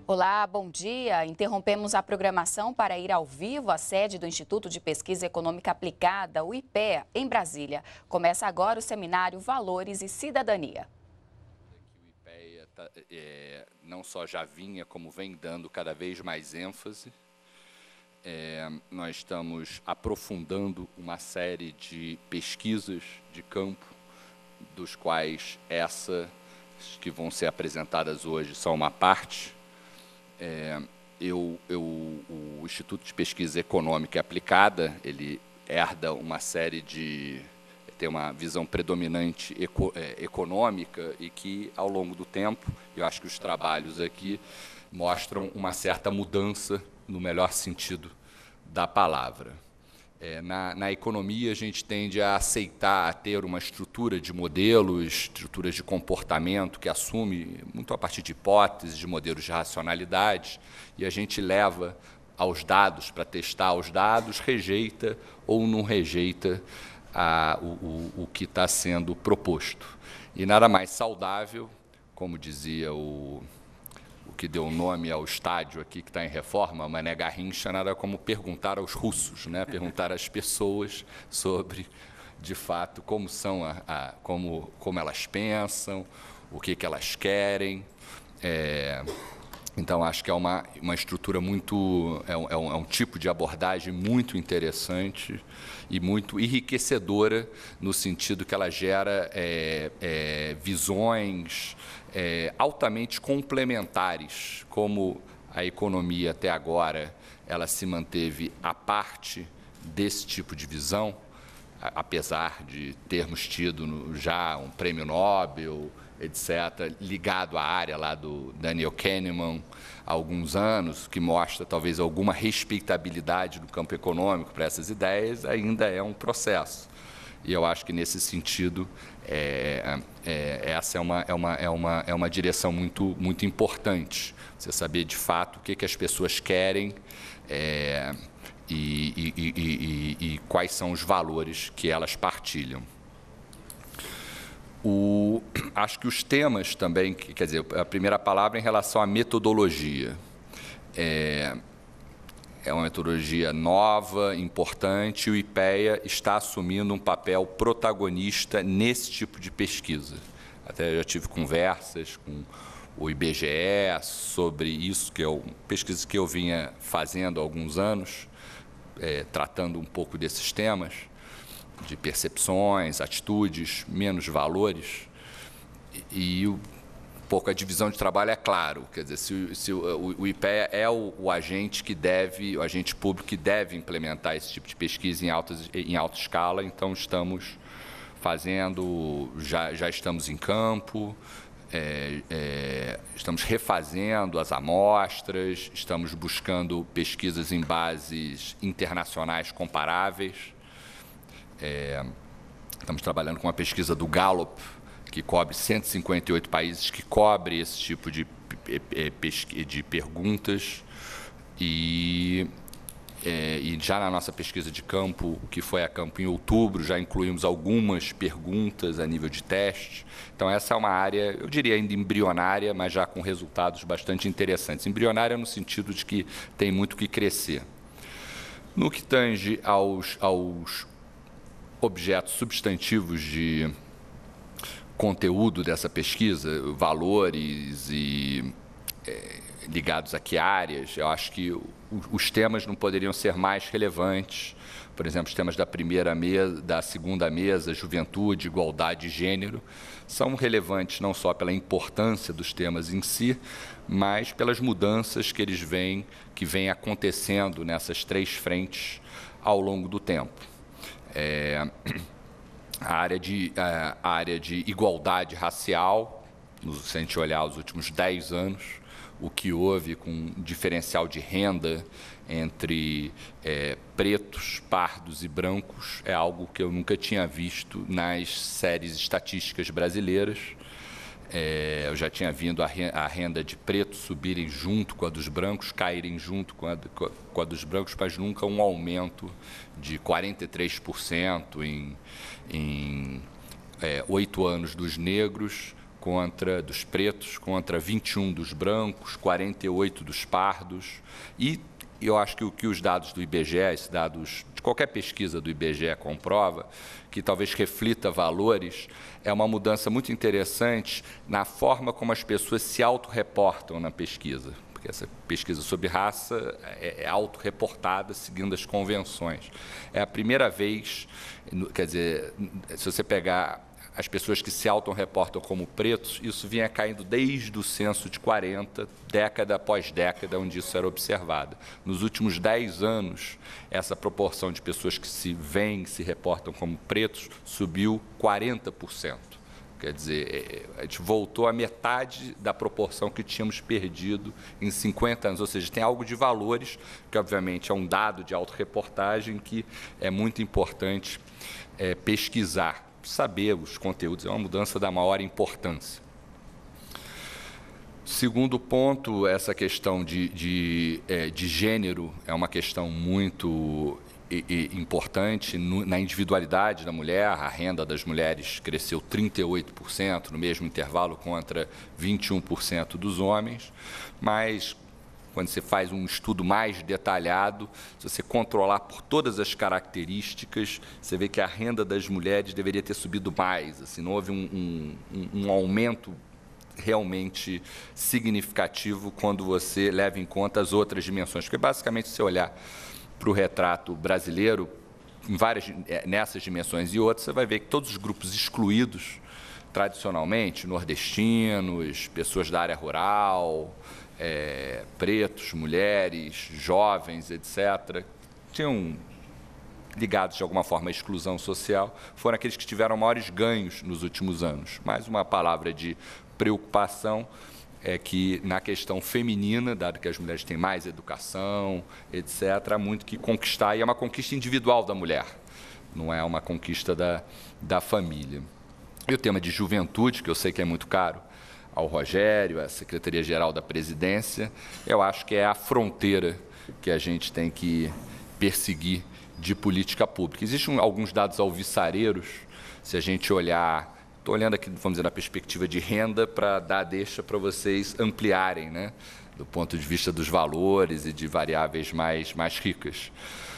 Olá, bom dia. Interrompemos a programação para ir ao vivo à sede do Instituto de Pesquisa Econômica Aplicada, o IPEA, em Brasília. Começa agora o seminário Valores e Cidadania. O IPEA não só já vinha, como vem dando cada vez mais ênfase. Nós estamos aprofundando uma série de pesquisas de campo, dos quais essas que vão ser apresentadas hoje são uma parte. O Instituto de Pesquisa Econômica Aplicada, ele herda uma série de... tem uma visão predominante econômica e que, ao longo do tempo, eu acho que os trabalhos aqui mostram uma certa mudança no melhor sentido da palavra. Na economia, a gente tende a aceitar, a ter uma estrutura de modelos, estruturas de comportamento que assume muito a partir de hipóteses, de modelos de racionalidade, e a gente leva aos dados para testar os dados, rejeita ou não rejeita o que está sendo proposto. E nada mais saudável, como dizia o que deu nome ao estádio aqui, que está em reforma, Mané Garrincha, nada como perguntar aos russos, né? Perguntar às pessoas sobre, de fato, como são, como elas pensam, o que elas querem. Então, acho que é uma estrutura muito... é um tipo de abordagem muito interessante e muito enriquecedora, no sentido que ela gera visões altamente complementares, como a economia até agora ela se manteve à parte desse tipo de visão, apesar de termos tido já um prêmio Nobel, etc., ligado à área lá do Daniel Kahneman há alguns anos, que mostra talvez alguma respeitabilidade do campo econômico para essas ideias, ainda é um processo. E eu acho que, nesse sentido, essa é uma direção muito importante. Você saber, de fato, o que as pessoas querem e quais são os valores que elas partilham. Acho que os temas também, quer dizer, a primeira palavra em relação à metodologia. É uma metodologia nova, importante, e o IPEA está assumindo um papel protagonista nesse tipo de pesquisa. Até já tive conversas com o IBGE sobre isso, que é pesquisa que eu vinha fazendo há alguns anos, tratando um pouco desses temas, de percepções, atitudes, menos valores, e um pouco a divisão de trabalho é claro, quer dizer, se o IPEA é o agente que deve, o agente público que deve implementar esse tipo de pesquisa em alta escala, então estamos fazendo, já estamos em campo, estamos refazendo as amostras, estamos buscando pesquisas em bases internacionais comparáveis. Estamos trabalhando com uma pesquisa do Gallup, que cobre 158 países, que cobre esse tipo de perguntas. E já na nossa pesquisa de campo, que foi a campo em outubro, já incluímos algumas perguntas a nível de teste. Então, essa é uma área, eu diria ainda embrionária, mas já com resultados bastante interessantes. Embrionária no sentido de que tem muito o que crescer. No que tange aos objetos substantivos de conteúdo dessa pesquisa, valores e ligados a que áreas, eu acho que os temas não poderiam ser mais relevantes. Por exemplo, os temas da primeira mesa, da segunda mesa, juventude, igualdade e gênero, são relevantes não só pela importância dos temas em si, mas pelas mudanças que que vêm acontecendo nessas três frentes ao longo do tempo. A área de igualdade racial, se a gente olhar os últimos 10 anos, o que houve com um diferencial de renda entre pretos, pardos e brancos, é algo que eu nunca tinha visto nas séries estatísticas brasileiras. Eu já tinha vindo a renda de pretos subirem junto com a dos brancos, caírem junto com a dos brancos, mas nunca um aumento de 43% em 8 anos dos negros, dos pretos, contra 21 dos brancos, 48 dos pardos. E eu acho que o que os dados do IBGE, esses dados de qualquer pesquisa do IBGE comprova, que talvez reflita valores, é uma mudança muito interessante na forma como as pessoas se autorreportam na pesquisa. Porque essa pesquisa sobre raça é autorreportada seguindo as convenções. É a primeira vez, quer dizer, se você pegar as pessoas que se autorreportam como pretos, isso vinha caindo desde o censo de 40, década após década, onde isso era observado. Nos últimos 10 anos, essa proporção de pessoas que se reportam como pretos, subiu 40%. Quer dizer, a gente voltou à metade da proporção que tínhamos perdido em 50 anos. Ou seja, tem algo de valores, que obviamente é um dado de autorreportagem que é muito importante pesquisar. Saber os conteúdos é uma mudança da maior importância. Segundo ponto, essa questão de gênero é uma questão muito importante na individualidade da mulher. A renda das mulheres cresceu 38% no mesmo intervalo contra 21% dos homens, mas quando você faz um estudo mais detalhado, se você controlar por todas as características, você vê que a renda das mulheres deveria ter subido mais. Assim, não houve um aumento realmente significativo quando você leva em conta as outras dimensões. Porque, basicamente, se você olhar para o retrato brasileiro, nessas dimensões e outras, você vai ver que todos os grupos excluídos, tradicionalmente, nordestinos, pessoas da área rural, pretos, mulheres, jovens, etc., tinham ligados de alguma forma à exclusão social, foram aqueles que tiveram maiores ganhos nos últimos anos. Mais uma palavra de preocupação é que na questão feminina, dado que as mulheres têm mais educação, etc., há muito que conquistar, e é uma conquista individual da mulher, não é uma conquista da família. E o tema de juventude, que eu sei que é muito caro ao Rogério, à Secretaria-Geral da Presidência, eu acho que é a fronteira que a gente tem que perseguir de política pública. Existem alguns dados alvissareiros, se a gente olhar, estou olhando aqui, vamos dizer, na perspectiva de renda, para dar deixa para vocês ampliarem, né, do ponto de vista dos valores e de variáveis mais ricas.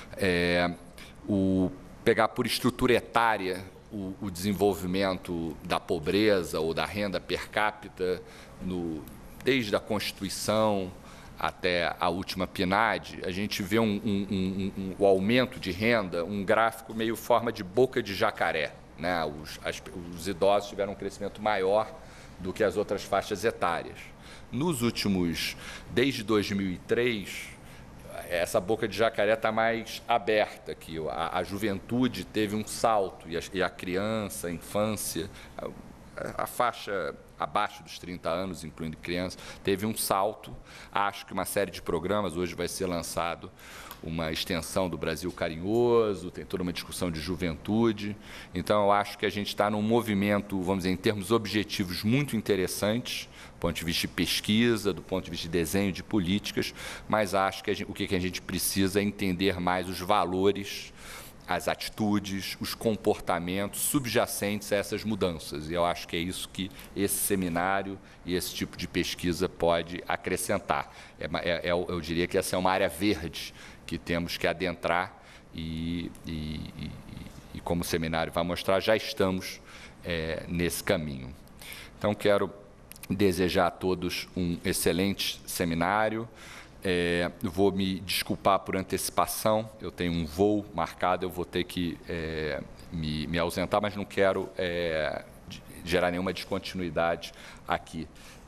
Pegar por estrutura etária o desenvolvimento da pobreza ou da renda per capita, desde a Constituição até a última PNAD, a gente vê o aumento de renda, um gráfico meio forma de boca de jacaré, né? Os idosos tiveram um crescimento maior do que as outras faixas etárias. Desde 2003, essa boca de jacaré está mais aberta aqui. A juventude teve um salto, e a criança, a infância, a faixa abaixo dos 30 anos, incluindo crianças, teve um salto. Acho que uma série de programas, hoje vai ser lançado uma extensão do Brasil Carinhoso, tem toda uma discussão de juventude. Então, eu acho que a gente está num movimento, vamos dizer, em termos objetivos, muito interessantes, do ponto de vista de pesquisa, do ponto de vista de desenho de políticas, mas acho que o que a gente precisa é entender mais os valores, as atitudes, os comportamentos subjacentes a essas mudanças. E eu acho que é isso que esse seminário e esse tipo de pesquisa pode acrescentar. Eu diria que essa é uma área verde que temos que adentrar e como o seminário vai mostrar, já estamos nesse caminho. Então, quero desejar a todos um excelente seminário. Vou me desculpar por antecipação, eu tenho um voo marcado, eu vou ter que me ausentar, mas não quero gerar nenhuma descontinuidade aqui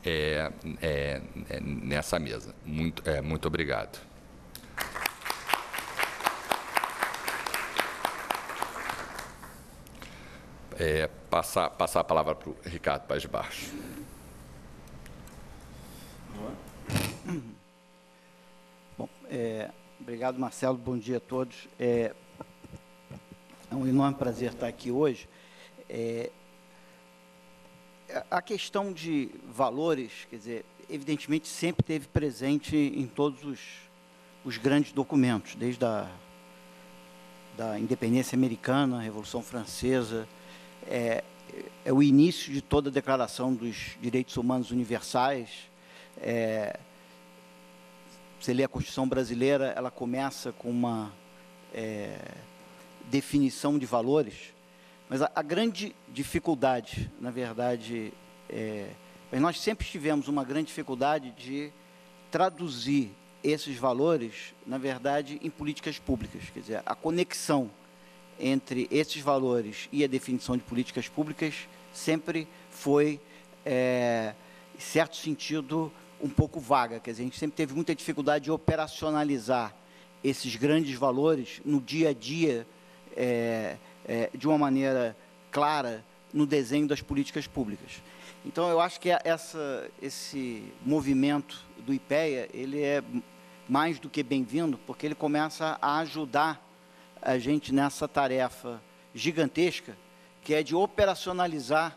nessa mesa. Muito obrigado. Passar a palavra para o Ricardo Paz de Barros. Bom, obrigado, Marcelo. Bom dia a todos. É um enorme prazer estar aqui hoje. A questão de valores, quer dizer, evidentemente sempre esteve presente em todos os grandes documentos, desde da independência americana, a Revolução Francesa. é o início de toda a Declaração dos Direitos Humanos Universais. Você lê a Constituição brasileira, ela começa com uma definição de valores, mas a grande dificuldade, na verdade, nós sempre tivemos uma grande dificuldade de traduzir esses valores, na verdade, em políticas públicas. Quer dizer, a conexão entre esses valores e a definição de políticas públicas sempre foi, em certo sentido, um pouco vaga. Quer dizer, a gente sempre teve muita dificuldade de operacionalizar esses grandes valores no dia a dia, de uma maneira clara, no desenho das políticas públicas. Então, eu acho que esse movimento do IPEA, ele é mais do que bem-vindo, porque ele começa a ajudar a gente nessa tarefa gigantesca, que é de operacionalizar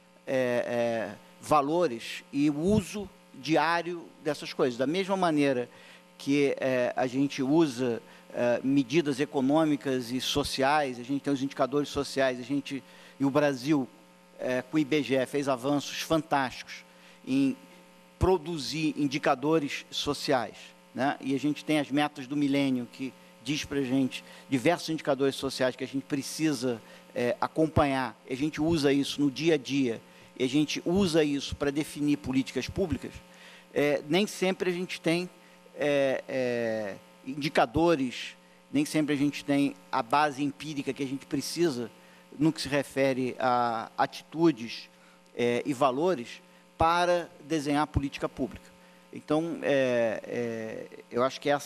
valores e o uso diário dessas coisas. Da mesma maneira que a gente usa medidas econômicas e sociais, a gente tem os indicadores sociais, e o Brasil, com o IBGE, fez avanços fantásticos em produzir indicadores sociais, né? E a gente tem as metas do milênio, que diz para a gente diversos indicadores sociais que a gente precisa acompanhar. A gente usa isso no dia a dia, e a gente usa isso para definir políticas públicas. Nem sempre a gente tem indicadores, nem sempre a gente tem a base empírica que a gente precisa no que se refere a atitudes e valores para desenhar a política pública. Então, eu acho que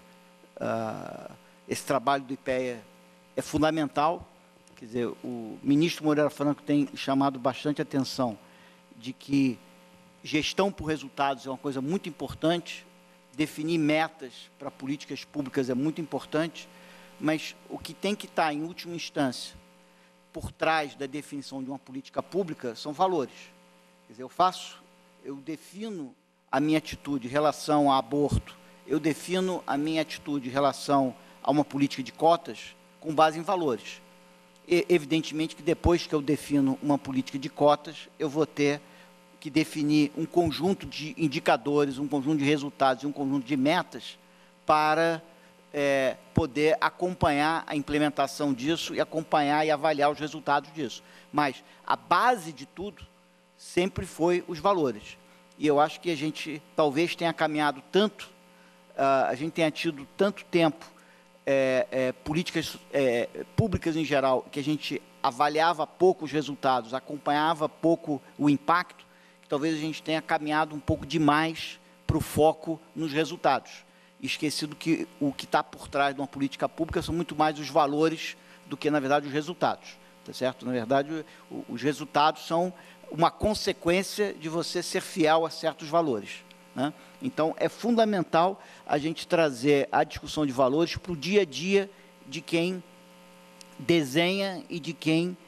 esse trabalho do IPEA é fundamental. Quer dizer, o ministro Moreira Franco tem chamado bastante atenção de que gestão por resultados é uma coisa muito importante, definir metas para políticas públicas é muito importante, mas o que tem que estar, em última instância, por trás da definição de uma política pública são valores. Quer dizer, eu defino a minha atitude em relação a aborto, eu defino a minha atitude em relação a uma política de cotas com base em valores. E, evidentemente que depois que eu defino uma política de cotas, eu vou ter que definir um conjunto de indicadores, um conjunto de resultados e um conjunto de metas para poder acompanhar a implementação disso e acompanhar e avaliar os resultados disso. Mas a base de tudo sempre foi os valores. E eu acho que a gente talvez tenha caminhado tanto, a gente tenha tido tanto tempo, políticas públicas em geral, que a gente avaliava pouco os resultados, acompanhava pouco o impacto, que talvez a gente tenha caminhado um pouco demais para o foco nos resultados. Esquecido que o que está por trás de uma política pública são muito mais os valores do que, na verdade, os resultados. Tá certo? Na verdade, os resultados são uma consequência de você ser fiel a certos valores, né? Então, é fundamental a gente trazer a discussão de valores para o dia a dia de quem desenha e de quem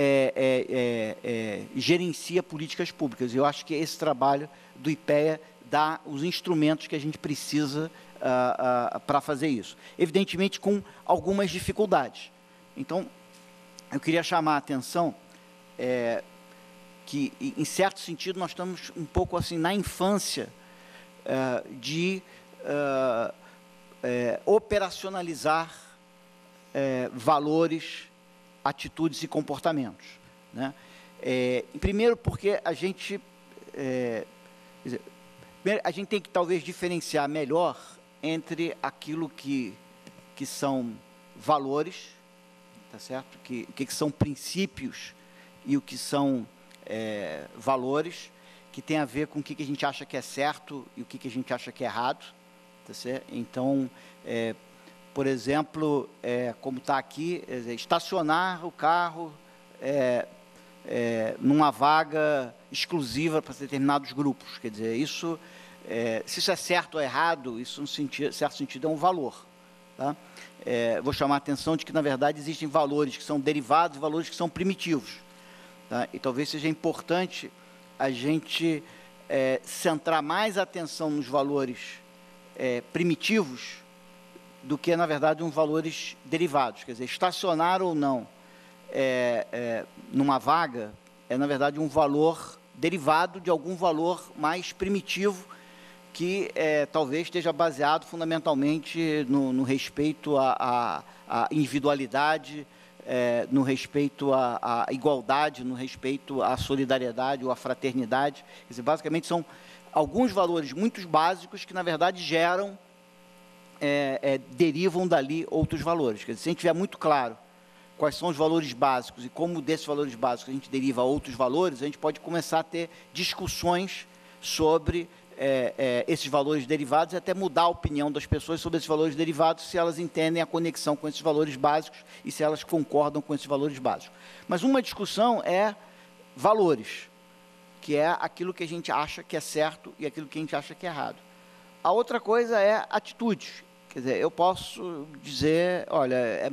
gerencia políticas públicas. Eu acho que esse trabalho do IPEA dá os instrumentos que a gente precisa para fazer isso. Evidentemente, com algumas dificuldades. Então, eu queria chamar a atenção que, em certo sentido, nós estamos um pouco assim na infância de operacionalizar valores, atitudes e comportamentos, né? Primeiro, porque a gente tem que talvez diferenciar melhor entre aquilo que são valores, tá certo? O que são princípios e o que são valores, que tem a ver com o que a gente acha que é certo e o que a gente acha que é errado, tá certo? Então, por exemplo, como está aqui, estacionar o carro numa vaga exclusiva para determinados grupos. Quer dizer, isso, se isso é certo ou errado, isso, em certo sentido, é um valor. Tá? Vou chamar a atenção de que, na verdade, existem valores que são derivados e valores que são primitivos. Tá? E talvez seja importante a gente centrar mais atenção nos valores primitivos do que, na verdade, nos valores derivados. Quer dizer, estacionar ou não numa vaga é, na verdade, um valor derivado de algum valor mais primitivo que talvez esteja baseado fundamentalmente no respeito à individualidade, no respeito à igualdade, no respeito à solidariedade ou à fraternidade. Quer dizer, basicamente, são alguns valores muito básicos que, na verdade, geram, derivam dali outros valores. Quer dizer, se a gente tiver muito claro quais são os valores básicos e como desses valores básicos a gente deriva outros valores, a gente pode começar a ter discussões sobre esses valores derivados e até mudar a opinião das pessoas sobre esses valores derivados, se elas entendem a conexão com esses valores básicos e se elas concordam com esses valores básicos. Mas uma discussão é valores, que é aquilo que a gente acha que é certo e aquilo que a gente acha que é errado. A outra coisa é atitudes. Quer dizer, eu posso dizer, olha,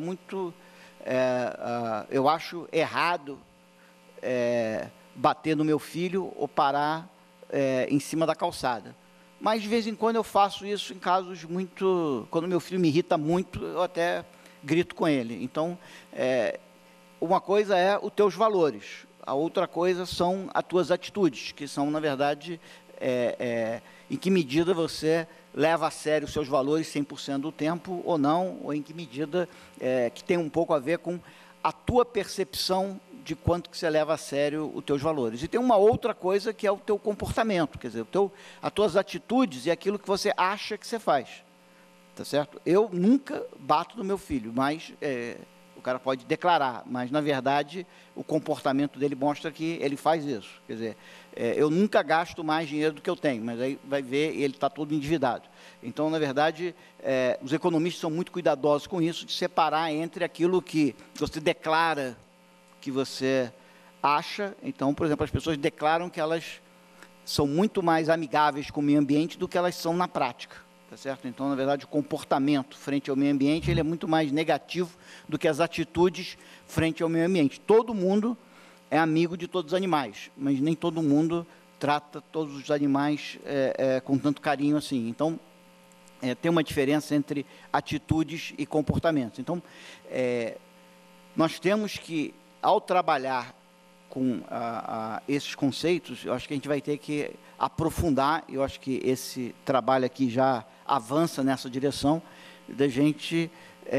eu acho errado bater no meu filho ou parar em cima da calçada. Mas, de vez em quando, eu faço isso em casos muito... Quando meu filho me irrita muito, eu até grito com ele. Então, uma coisa é os teus valores, a outra coisa são as tuas atitudes, que são, na verdade, em que medida você leva a sério os seus valores 100% do tempo ou não, ou em que medida que tem um pouco a ver com a tua percepção de quanto que você leva a sério os teus valores. E tem uma outra coisa que é o teu comportamento, quer dizer, as tuas atitudes e aquilo que você acha que você faz. Tá certo? Eu nunca bato no meu filho, mas o cara pode declarar, mas, na verdade, o comportamento dele mostra que ele faz isso. Quer dizer, eu nunca gasto mais dinheiro do que eu tenho, mas aí vai ver, ele está todo endividado. Então, na verdade, os economistas são muito cuidadosos com isso, de separar entre aquilo que você declara que você acha. Então, por exemplo, as pessoas declaram que elas são muito mais amigáveis com o meio ambiente do que elas são na prática. Tá certo? Então, na verdade, o comportamento frente ao meio ambiente ele é muito mais negativo do que as atitudes frente ao meio ambiente. Todo mundo é amigo de todos os animais, mas nem todo mundo trata todos os animais com tanto carinho assim. Então, tem uma diferença entre atitudes e comportamentos. Então, nós temos que, ao trabalhar com esses conceitos, eu acho que a gente vai ter que aprofundar, eu acho que esse trabalho aqui já avança nessa direção, da gente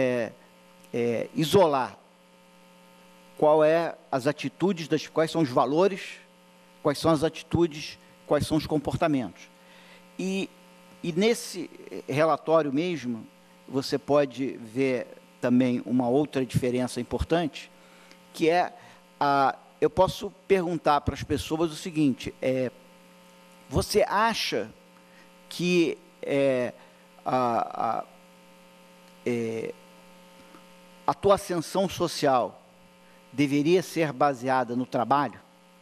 isolar quais são os valores, quais são as atitudes, quais são os comportamentos. E nesse relatório mesmo, você pode ver também uma outra diferença importante, que eu posso perguntar para as pessoas o seguinte, você acha que a tua ascensão social deveria ser baseada no trabalho?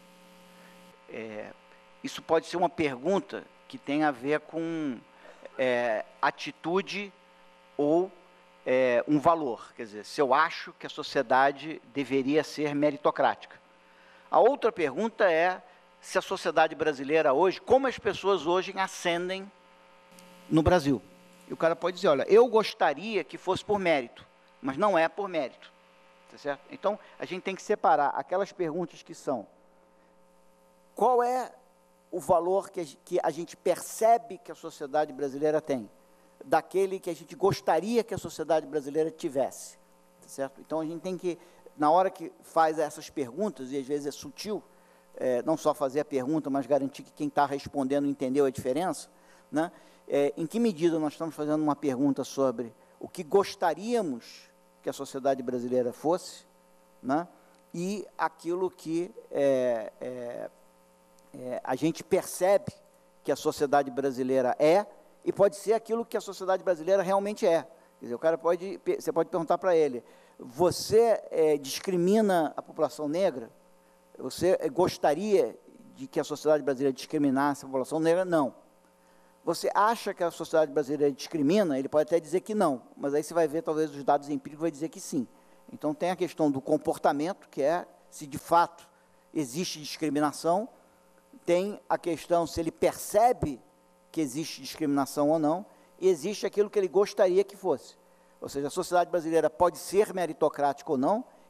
Isso pode ser uma pergunta que tem a ver com atitude ou um valor. Quer dizer, se eu acho que a sociedade deveria ser meritocrática. A outra pergunta é se a sociedade brasileira hoje, como as pessoas hoje ascendem no Brasil. E o cara pode dizer, olha, eu gostaria que fosse por mérito, mas não é por mérito. Tá certo? Então, a gente tem que separar aquelas perguntas que são: qual é o valor que a gente percebe que a sociedade brasileira tem, daquele que a gente gostaria que a sociedade brasileira tivesse. Tá certo? Então, a gente tem que, na hora que faz essas perguntas, e às vezes é sutil, não só fazer a pergunta, mas garantir que quem está respondendo entendeu a diferença, né? Em que medida nós estamos fazendo uma pergunta sobre o que gostaríamos que a sociedade brasileira fosse, né? E aquilo que a gente percebe que a sociedade brasileira é, e pode ser aquilo que a sociedade brasileira realmente é. Quer dizer, você pode perguntar para ele, você discrimina a população negra? Você gostaria de que a sociedade brasileira discriminasse a população negra? Não. Você acha que a sociedade brasileira discrimina? Ele pode até dizer que não, mas aí você vai ver, talvez, os dados empíricos vai dizer que sim. Então, tem a questão do comportamento, que é se de fato existe discriminação, tem a questão se ele percebe que existe discriminação ou não, e existe aquilo que ele gostaria que fosse. Ou seja, a sociedade brasileira pode ser meritocrática ou não,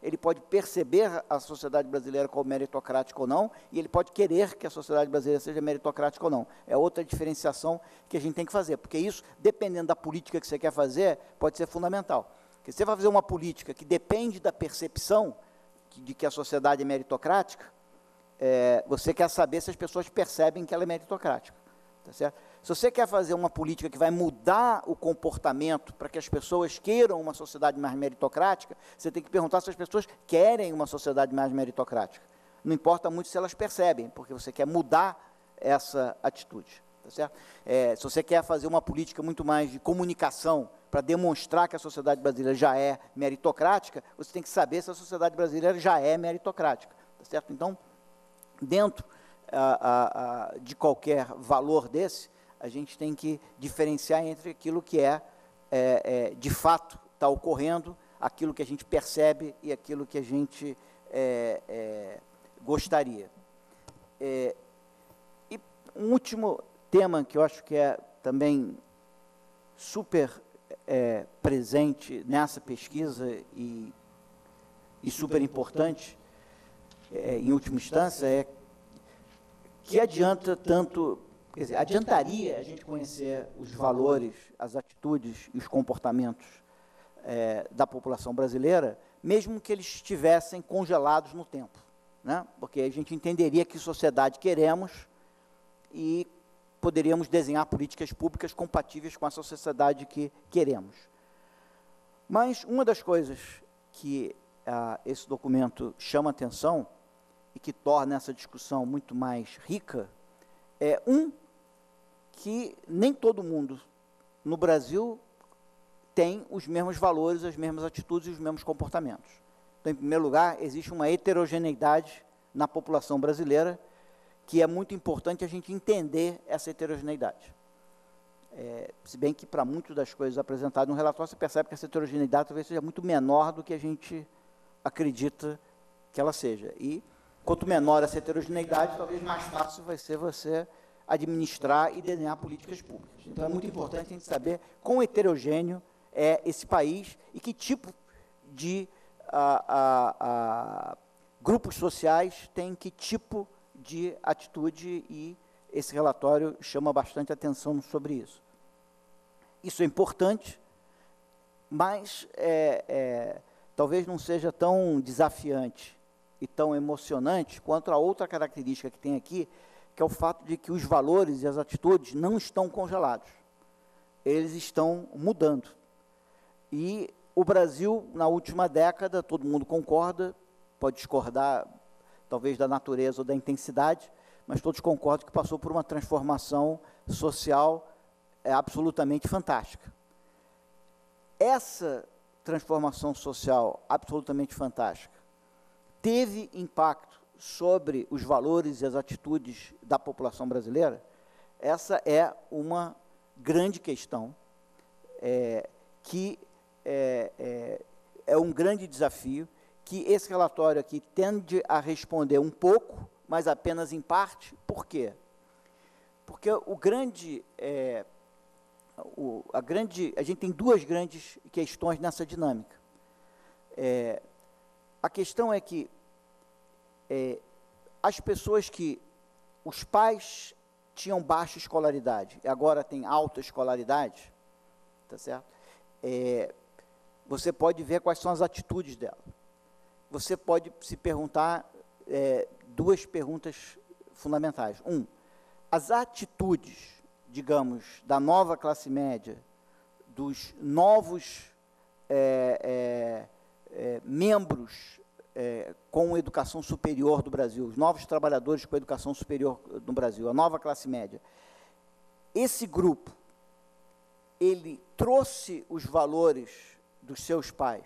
ele pode perceber a sociedade brasileira como meritocrática ou não, e ele pode querer que a sociedade brasileira seja meritocrática ou não. É outra diferenciação que a gente tem que fazer, porque isso, dependendo da política que você quer fazer, pode ser fundamental. Porque você vai fazer uma política que depende da percepção de que a sociedade é meritocrática, você quer saber se as pessoas percebem que ela é meritocrática. Tá certo? Se você quer fazer uma política que vai mudar o comportamento para que as pessoas queiram uma sociedade mais meritocrática, você tem que perguntar se as pessoas querem uma sociedade mais meritocrática. Não importa muito se elas percebem, porque você quer mudar essa atitude. Tá certo? Se você quer fazer uma política muito mais de comunicação para demonstrar que a sociedade brasileira já é meritocrática, você tem que saber se a sociedade brasileira já é meritocrática. Tá certo? Então, dentro de qualquer valor desse, a gente tem que diferenciar entre aquilo que de fato está ocorrendo, aquilo que a gente percebe e aquilo que a gente gostaria. E um último tema que eu acho que é também super presente nessa pesquisa e super importante, em última instância, é que adianta tanto, quer dizer, adiantaria a gente conhecer os valores, as atitudes e os comportamentos da população brasileira, mesmo que eles estivessem congelados no tempo, né? Porque a gente entenderia que sociedade queremos e poderíamos desenhar políticas públicas compatíveis com essa sociedade que queremos. Mas uma das coisas que esse documento chama atenção e que torna essa discussão muito mais rica, que nem todo mundo no Brasil tem os mesmos valores, as mesmas atitudes e os mesmos comportamentos. Então, em primeiro lugar, existe uma heterogeneidade na população brasileira, que é muito importante a gente entender essa heterogeneidade. Se bem que, para muitas das coisas apresentadas no relatório, você percebe que essa heterogeneidade talvez seja muito menor do que a gente acredita que ela seja. E quanto menor essa heterogeneidade, talvez mais fácil vai ser você administrar e desenhar políticas públicas. Então, é muito importante a gente saber quão heterogêneo é esse país e que tipo de grupos sociais têm que tipo de atitude, e esse relatório chama bastante atenção sobre isso. Isso é importante, mas talvez não seja tão desafiante e tão emocionante quanto a outra característica que tem aqui, que é o fato de que os valores e as atitudes não estão congelados. Eles estão mudando. E o Brasil, na última década, todo mundo concorda, pode discordar, talvez, da natureza ou da intensidade, mas todos concordam que passou por uma transformação social absolutamente fantástica. Essa transformação social absolutamente fantástica teve impacto sobre os valores e as atitudes da população brasileira? Essa é uma grande questão, que é um grande desafio, que esse relatório aqui tende a responder um pouco, mas apenas em parte. Por quê? Porque a gente tem duas grandes questões nessa dinâmica. A questão é que as pessoas que os pais tinham baixa escolaridade e agora têm alta escolaridade, tá certo? Você pode ver quais são as atitudes dela. Você pode se perguntar duas perguntas fundamentais. As atitudes, digamos, da nova classe média, dos novos membros com educação superior do Brasil, os novos trabalhadores com educação superior no Brasil, a nova classe média. Esse grupo, ele trouxe os valores dos seus pais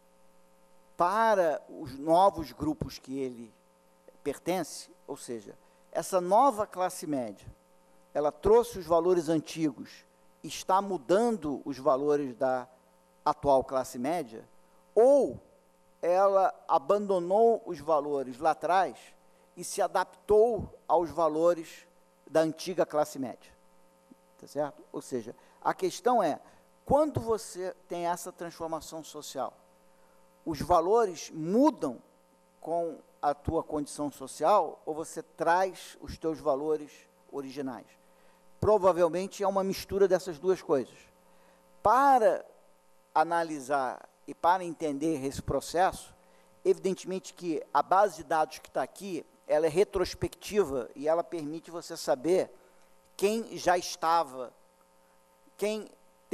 para os novos grupos que ele pertence, ou seja, essa nova classe média, ela trouxe os valores antigos, está mudando os valores da atual classe média, ou ela abandonou os valores lá atrás e se adaptou aos valores da antiga classe média. Tá certo? Ou seja, a questão é, quando você tem essa transformação social, os valores mudam com a tua condição social ou você traz os teus valores originais? Provavelmente é uma mistura dessas duas coisas. Para analisar e para entender esse processo, evidentemente que a base de dados que está aqui, ela é retrospectiva e ela permite você saber quem já estava, quem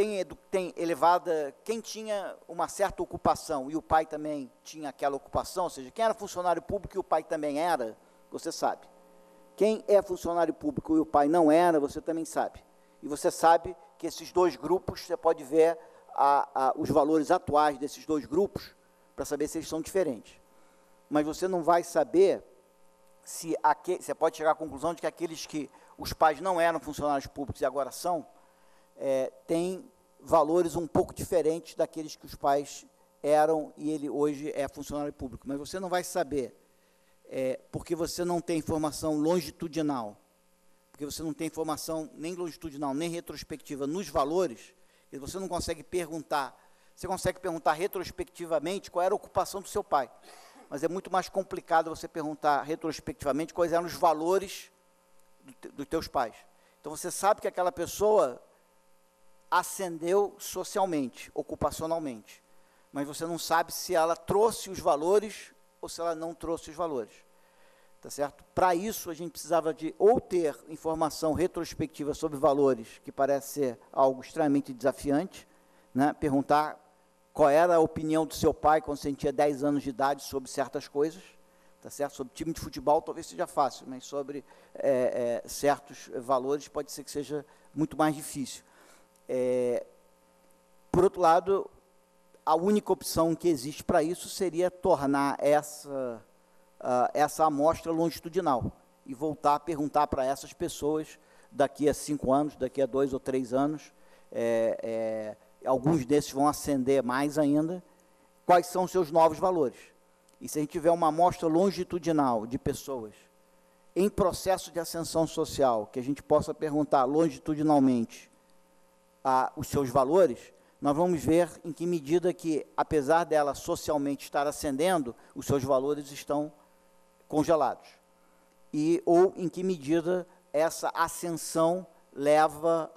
quem tinha uma certa ocupação e o pai também tinha aquela ocupação, ou seja, quem era funcionário público e o pai também era, você sabe. Quem é funcionário público e o pai não era, você também sabe. E você sabe que esses dois grupos, você pode ver os valores atuais desses dois grupos, para saber se eles são diferentes. Mas você não vai saber se você pode chegar à conclusão de que aqueles que os pais não eram funcionários públicos e agora são, têm valores um pouco diferentes daqueles que os pais eram e ele hoje é funcionário público. Mas você não vai saber, porque você não tem informação longitudinal, porque você não tem informação nem longitudinal, nem retrospectiva nos valores, e você não consegue perguntar. Você consegue perguntar retrospectivamente qual era a ocupação do seu pai, mas é muito mais complicado você perguntar retrospectivamente quais eram os valores dos teus pais. Então, você sabe que aquela pessoa ascendeu socialmente, ocupacionalmente, mas você não sabe se ela trouxe os valores ou se ela não trouxe os valores. Tá certo? Para isso, a gente precisava de ou ter informação retrospectiva sobre valores, que parece ser algo extremamente desafiante, né? Perguntar qual era a opinião do seu pai quando você tinha 10 anos de idade sobre certas coisas, tá certo? Sobre time de futebol talvez seja fácil, mas sobre certos valores pode ser que seja muito mais difícil. Por outro lado, a única opção que existe para isso seria tornar essa amostra longitudinal e voltar a perguntar para essas pessoas daqui a 5 anos, daqui a 2 ou 3 anos, alguns desses vão ascender mais ainda, quais são os seus novos valores. E se a gente tiver uma amostra longitudinal de pessoas em processo de ascensão social, que a gente possa perguntar longitudinalmente os seus valores, nós vamos ver em que medida que, apesar dela socialmente estar ascendendo, os seus valores estão congelados. Ou em que medida essa ascensão leva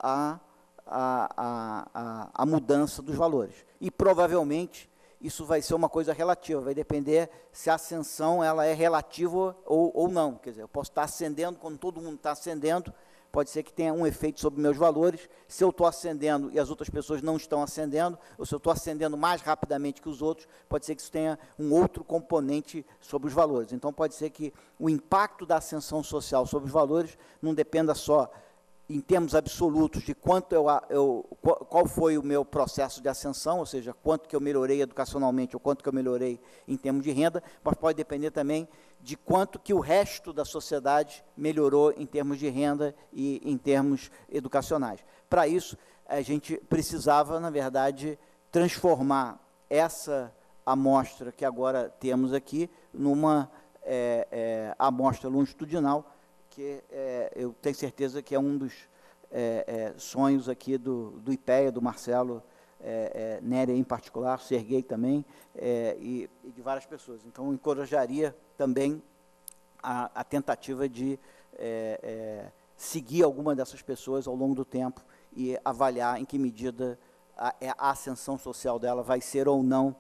a mudança dos valores. E, provavelmente, isso vai ser uma coisa relativa, vai depender se a ascensão ela é relativa ou não. Quer dizer, eu posso estar ascendendo, quando todo mundo está ascendendo, pode ser que tenha um efeito sobre meus valores. Se eu estou ascendendo e as outras pessoas não estão ascendendo, ou se eu estou ascendendo mais rapidamente que os outros, pode ser que isso tenha um outro componente sobre os valores. Então, pode ser que o impacto da ascensão social sobre os valores não dependa só, em termos absolutos, de quanto qual foi o meu processo de ascensão, ou seja, quanto que eu melhorei educacionalmente ou quanto que eu melhorei em termos de renda, mas pode depender também de quanto que o resto da sociedade melhorou em termos de renda e em termos educacionais. Para isso, a gente precisava, na verdade, transformar essa amostra que agora temos aqui numa amostra longitudinal, que eu tenho certeza que é um dos sonhos aqui do IPEA, do Marcelo Nery em particular, Serguei também, e de várias pessoas. Então, eu encorajaria também a tentativa de seguir alguma dessas pessoas ao longo do tempo e avaliar em que medida a ascensão social dela vai ser ou não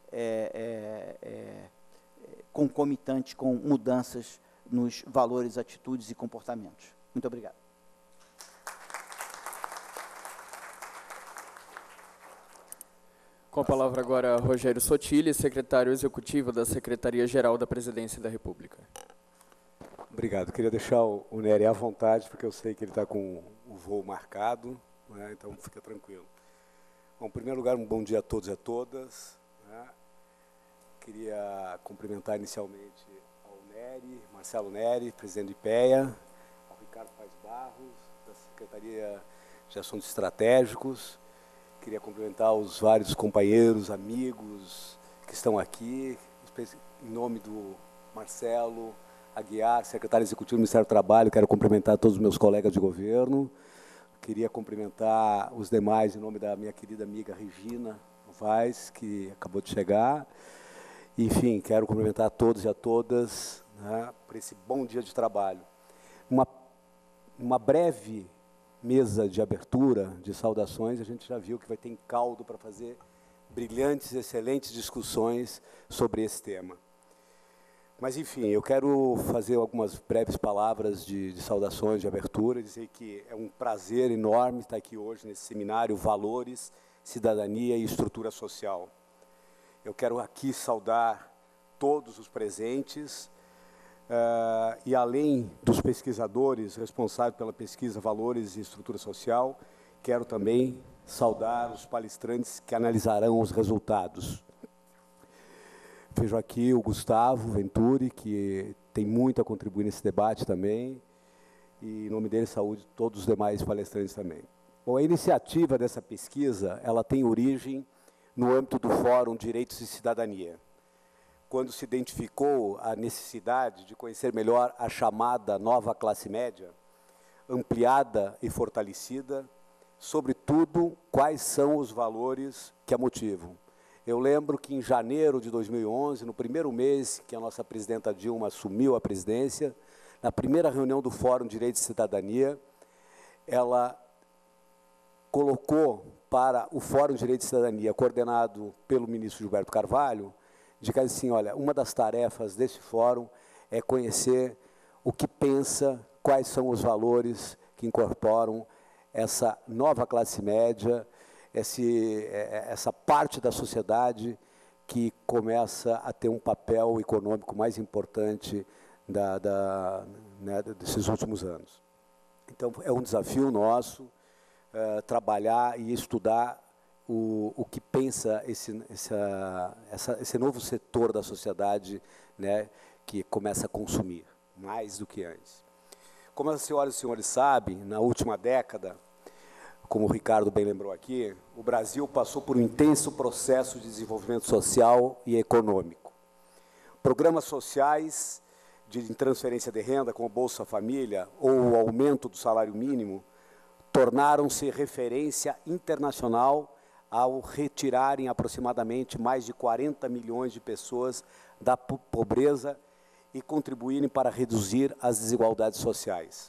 concomitante com mudanças nos valores, atitudes e comportamentos. Muito obrigado. Com a palavra agora, Rogério Sotile, secretário executivo da Secretaria-Geral da Presidência da República. Obrigado. Queria deixar o Nery à vontade, porque eu sei que ele está com o voo marcado, né, então fica tranquilo. Bom, em primeiro lugar, um bom dia a todos e a todas. Né. Queria cumprimentar inicialmente Marcelo Nery, presidente do IPEA, ao Ricardo Paes Barros, da Secretaria de Assuntos Estratégicos. Queria cumprimentar os vários companheiros, amigos que estão aqui, em nome do Marcelo Aguiar, secretário executivo do Ministério do Trabalho. Quero cumprimentar todos os meus colegas de governo. Queria cumprimentar os demais em nome da minha querida amiga Regina Novaes, que acabou de chegar. Enfim, quero cumprimentar a todos e a todas, né, por esse bom dia de trabalho. Uma breve mesa de abertura, de saudações, a gente já viu que vai ter caldo para fazer brilhantes, excelentes discussões sobre esse tema. Mas, enfim, eu quero fazer algumas breves palavras de saudações, de abertura, dizer que é um prazer enorme estar aqui hoje nesse seminário Valores, Cidadania e Estrutura Social. Eu quero aqui saudar todos os presentes e, além dos pesquisadores responsáveis pela pesquisa Valores e Estrutura Social, quero também saudar os palestrantes que analisarão os resultados. Vejo aqui o Gustavo Venturi, que tem muito a contribuir nesse debate também, e, em nome dele, saúde todos os demais palestrantes também. Bom, a iniciativa dessa pesquisa, ela tem origem no âmbito do Fórum Direitos e Cidadania, quando se identificou a necessidade de conhecer melhor a chamada nova classe média, ampliada e fortalecida, sobretudo, quais são os valores que a motivam. Eu lembro que em janeiro de 2011, no primeiro mês que a nossa presidenta Dilma assumiu a presidência, na primeira reunião do Fórum Direitos e Cidadania, ela colocou para o Fórum Direitos e Cidadania, coordenado pelo ministro Gilberto Carvalho, de que assim, olha, uma das tarefas desse fórum é conhecer o que pensa, quais são os valores que incorporam essa nova classe média, essa parte da sociedade que começa a ter um papel econômico mais importante desses últimos anos. Então, é um desafio nosso trabalhar e estudar o que pensa esse novo setor da sociedade, né, que começa a consumir, mais do que antes. Como as senhoras e senhores sabem, na última década, como o Ricardo bem lembrou aqui, o Brasil passou por um intenso processo de desenvolvimento social e econômico. Programas sociais de transferência de renda, como Bolsa Família ou o aumento do salário mínimo, tornaram-se referência internacional ao retirarem aproximadamente mais de 40 milhões de pessoas da pobreza e contribuírem para reduzir as desigualdades sociais.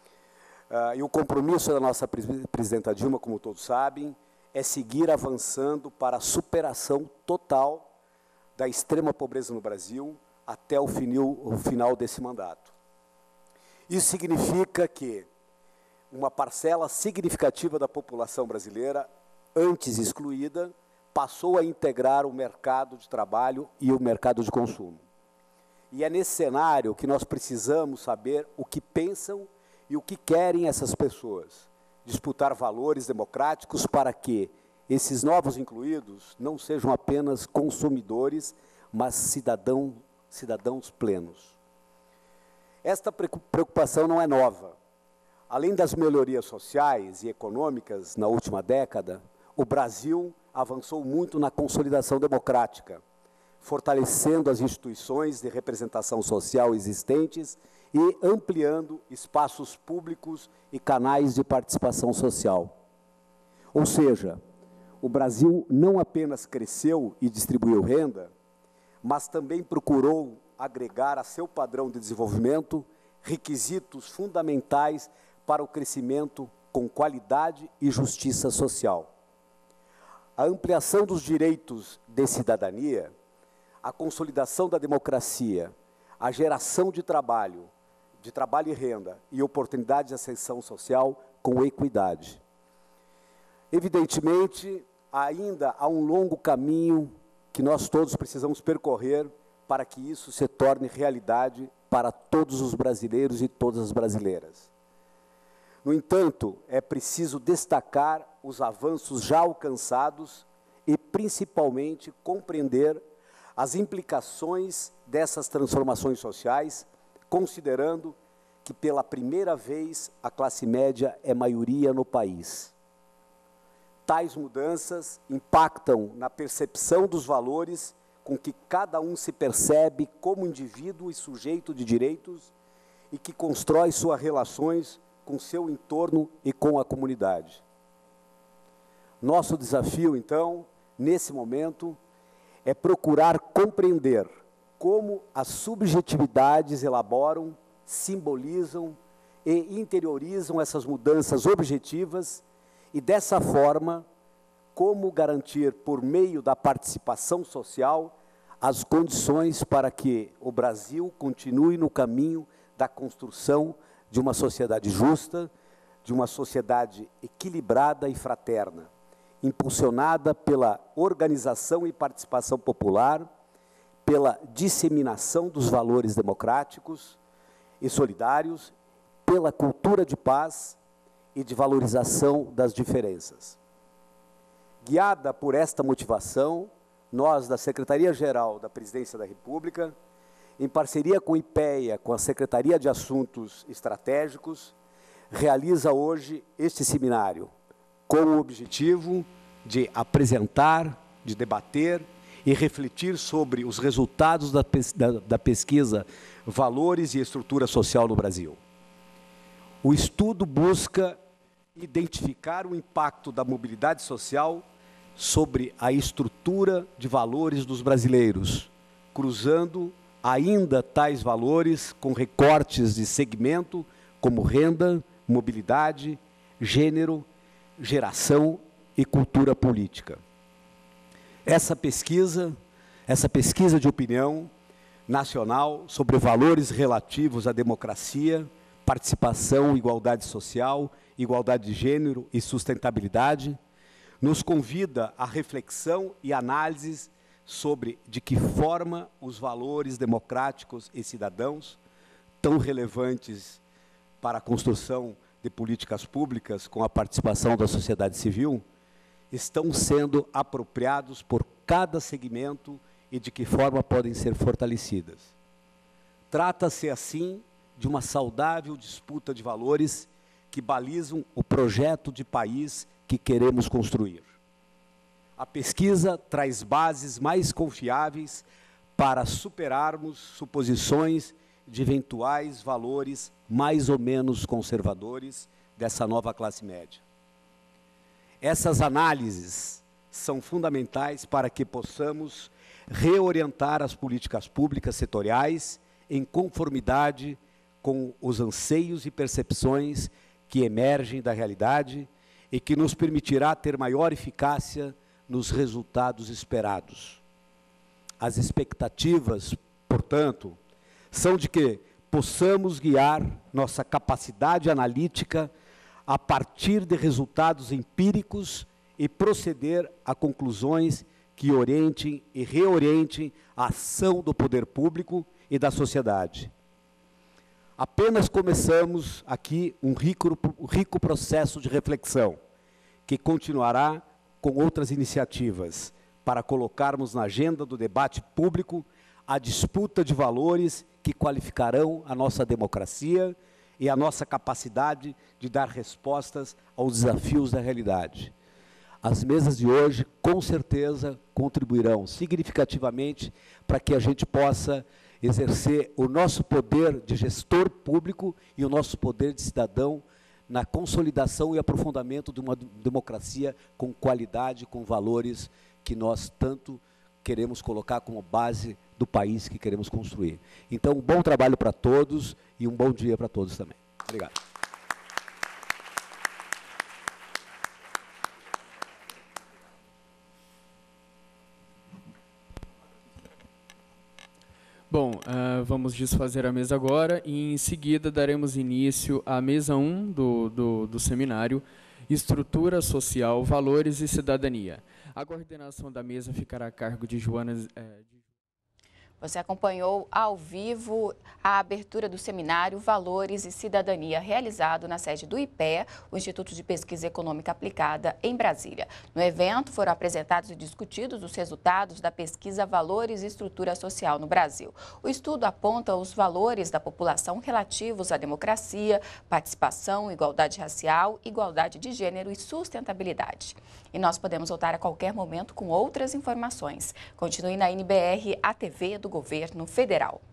E o compromisso da nossa presidenta Dilma, como todos sabem, é seguir avançando para a superação total da extrema pobreza no Brasil até o final desse mandato. Isso significa que uma parcela significativa da população brasileira, antes excluída, passou a integrar o mercado de trabalho e o mercado de consumo. E é nesse cenário que nós precisamos saber o que pensam e o que querem essas pessoas. Disputar valores democráticos para que esses novos incluídos não sejam apenas consumidores, mas cidadãos plenos. Esta preocupação não é nova. Além das melhorias sociais e econômicas na última década, o Brasil avançou muito na consolidação democrática, fortalecendo as instituições de representação social existentes e ampliando espaços públicos e canais de participação social. Ou seja, o Brasil não apenas cresceu e distribuiu renda, mas também procurou agregar a seu padrão de desenvolvimento requisitos fundamentais para o crescimento com qualidade e justiça social. A ampliação dos direitos de cidadania, a consolidação da democracia, a geração de trabalho e renda e oportunidades de ascensão social com equidade. Evidentemente, ainda há um longo caminho que nós todos precisamos percorrer para que isso se torne realidade para todos os brasileiros e todas as brasileiras. No entanto, é preciso destacar os avanços já alcançados e, principalmente, compreender as implicações dessas transformações sociais, considerando que, pela primeira vez, a classe média é maioria no país. Tais mudanças impactam na percepção dos valores com que cada um se percebe como indivíduo e sujeito de direitos e que constrói suas relações com seu entorno e com a comunidade. Nosso desafio, então, nesse momento, é procurar compreender como as subjetividades elaboram, simbolizam e interiorizam essas mudanças objetivas e, dessa forma, como garantir, por meio da participação social, as condições para que o Brasil continue no caminho da construção de uma sociedade justa, de uma sociedade equilibrada e fraterna, impulsionada pela organização e participação popular, pela disseminação dos valores democráticos e solidários, pela cultura de paz e de valorização das diferenças. Guiada por esta motivação, nós, da Secretaria-Geral da Presidência da República, em parceria com o IPEA, com a Secretaria de Assuntos Estratégicos, realiza hoje este seminário, com o objetivo de apresentar, de debater e refletir sobre os resultados da pesquisa Valores e Estrutura Social no Brasil. O estudo busca identificar o impacto da mobilidade social sobre a estrutura de valores dos brasileiros, cruzando ainda tais valores com recortes de segmento como renda, mobilidade, gênero, geração e cultura política. Essa pesquisa de opinião nacional sobre valores relativos à democracia, participação, igualdade social, igualdade de gênero e sustentabilidade, nos convida à reflexão e análises sobre de que forma os valores democráticos e cidadãos, tão relevantes para a construção de políticas públicas com a participação da sociedade civil, estão sendo apropriados por cada segmento e de que forma podem ser fortalecidas. Trata-se, assim, de uma saudável disputa de valores que balizam o projeto de país que queremos construir. A pesquisa traz bases mais confiáveis para superarmos suposições de eventuais valores mais ou menos conservadores dessa nova classe média. Essas análises são fundamentais para que possamos reorientar as políticas públicas setoriais em conformidade com os anseios e percepções que emergem da realidade e que nos permitirá ter maior eficácia nos resultados esperados. As expectativas, portanto, são de que possamos guiar nossa capacidade analítica a partir de resultados empíricos e proceder a conclusões que orientem e reorientem a ação do poder público e da sociedade. Apenas começamos aqui um rico processo de reflexão, que continuará com outras iniciativas, para colocarmos na agenda do debate público a disputa de valores que qualificarão a nossa democracia e a nossa capacidade de dar respostas aos desafios da realidade. As mesas de hoje, com certeza, contribuirão significativamente para que a gente possa exercer o nosso poder de gestor público e o nosso poder de cidadão na consolidação e aprofundamento de uma democracia com qualidade, com valores que nós tanto queremos colocar como base do país que queremos construir. Então, um bom trabalho para todos e um bom dia para todos também. Obrigado. Bom, vamos desfazer a mesa agora e, em seguida, daremos início à mesa 1 do seminário Estrutura Social, Valores e Cidadania. A coordenação da mesa ficará a cargo de Joana... Você acompanhou ao vivo a abertura do seminário Valores e Cidadania, realizado na sede do IPEA, o Instituto de Pesquisa Econômica Aplicada, em Brasília. No evento foram apresentados e discutidos os resultados da pesquisa Valores e Estrutura Social no Brasil. O estudo aponta os valores da população relativos à democracia, participação, igualdade racial, igualdade de gênero e sustentabilidade. E nós podemos voltar a qualquer momento com outras informações. Continue na NBR, a TV do Governo Federal.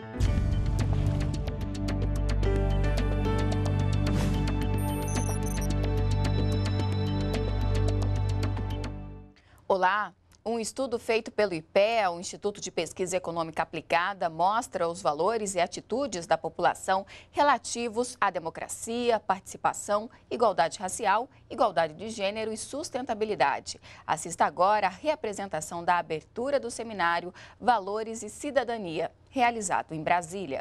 Olá! Um estudo feito pelo IPEA, o Instituto de Pesquisa Econômica Aplicada, mostra os valores e atitudes da população relativos à democracia, participação, igualdade racial, igualdade de gênero e sustentabilidade. Assista agora a reapresentação da abertura do seminário Valores e Cidadania, realizado em Brasília.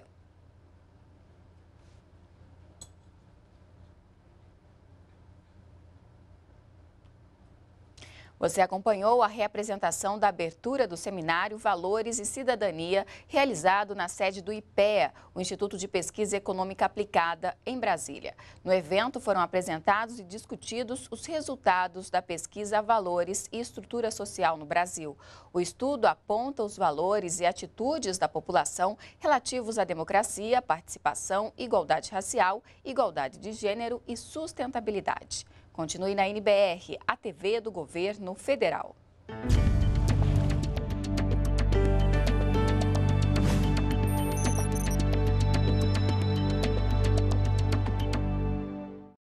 Você acompanhou a reapresentação da abertura do seminário Valores e Cidadania, realizado na sede do IPEA, o Instituto de Pesquisa Econômica Aplicada, em Brasília. No evento foram apresentados e discutidos os resultados da pesquisa Valores e Estrutura Social no Brasil. O estudo aponta os valores e atitudes da população relativos à democracia, participação, igualdade racial, igualdade de gênero e sustentabilidade. Continue na NBR, a TV do Governo Federal.